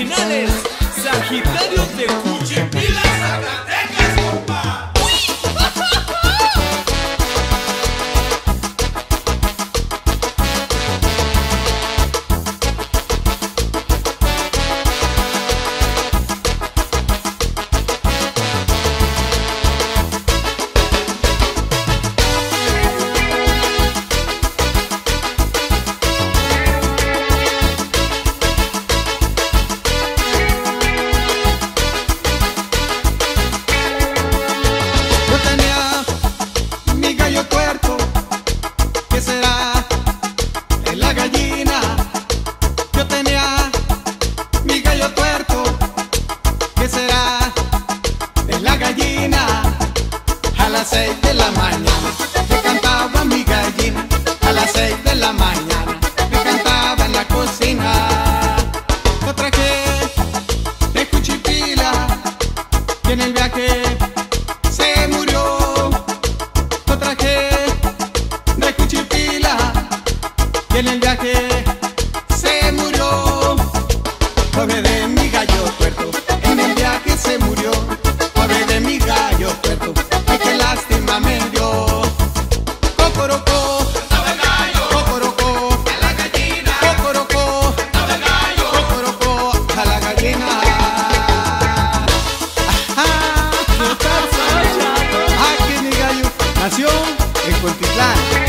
originales Sagitarios de Juchipila, Zacatecas, compa. A las 6 de la mañana me cantaba mi gallina. A las 6 de la mañana me cantaba en la cocina. Lo traje de Juchipila y en el viaje se murió. Lo traje de Juchipila y en el viaje se murió. Pobre de mi gallo tuerto, en el viaje se murió. Pobre de mi gallo tuerto, ay qué lástima me dio. Cocorocó, cantaba el gallo. cocorocó, A la gallina. cocorocó, Cantaba el gallo. cocorocó, a la gallina. Ajá, ¿qué pasa? Aquí mi gallo nació en Cuautitlán.